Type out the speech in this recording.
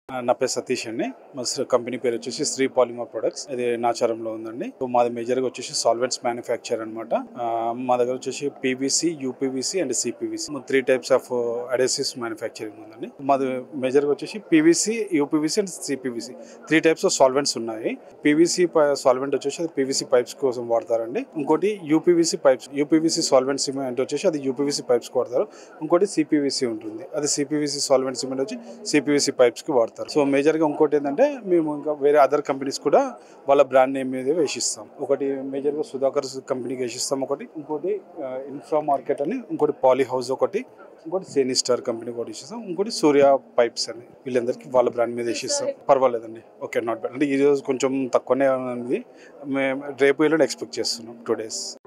నా పేరు సతీష్ అండి. మా కంపెనీ పేరు వచ్చేసి శ్రీ పాలిమర్ ప్రొడక్ట్స్. ఇది నాచారంలో ఉందండి. మాది మేజర్గా వచ్చేసి సాల్వెంట్స్ మ్యానుఫ్యాక్చర్ అనమాట. మా దగ్గర వచ్చేసి PVC, UPVC and CPVC 3 types of adhesives manufacturing ఉందండి. మాది మేజర్గా వచ్చేసి PVC, UPVC and CPVC 3 types of solvents ఉన్నాయి. పీవీసీ సాల్వెంట్ వచ్చేసి అది పీవీసీ పైప్స్ కోసం వాడతారండి. ఇంకోటి UPVC pipes, UPVC solvent cement వచ్చేసి అది యూపీవీసీ పైప్స్ వాడతారు. ఇంకోటి సిపివిసి ఉంటుంది, అది సిపివిసి సాల్వెంట్ సిమెంట్ వచ్చి సిపివిసి పైప్స్ కి వాడతారు. సో మేజర్గా ఇంకోటి ఏంటంటే మేము ఇంకా వేరే అదర్ కంపెనీస్ కూడా వాళ్ళ బ్రాండ్ నేమ్ మీద వేసిస్తాం. ఒకటి మేజర్గా సుధాకర్ కంపెనీకి వేసిస్తాం, ఇంకోటి ఇన్ఫ్రా మార్కెట్ అని, ఇంకోటి పాలీ హౌస్, ఇంకోటి సేనీ స్టార్ కంపెనీ కూడా వేసిస్తాం, ఇంకోటి సూర్య పైప్స్ అని, వీళ్ళందరికీ వాళ్ళ బ్రాండ్ మీద వేసిస్తాం. పర్వాలేదండి, ఓకే, నాట్ బ్యాడ్. అంటే ఈ రోజు కొంచెం తక్కువనే ఉంది, మేము రేపు ఎల్లుండి ఎక్స్పెక్ట్ చేస్తున్నాం 2 days.